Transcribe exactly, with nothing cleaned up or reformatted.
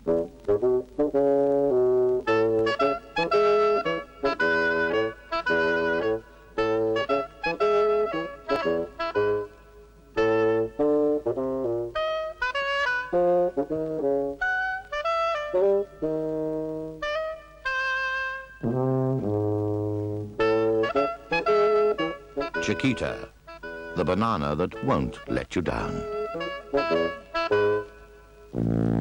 Chiquita, the banana that won't let you down.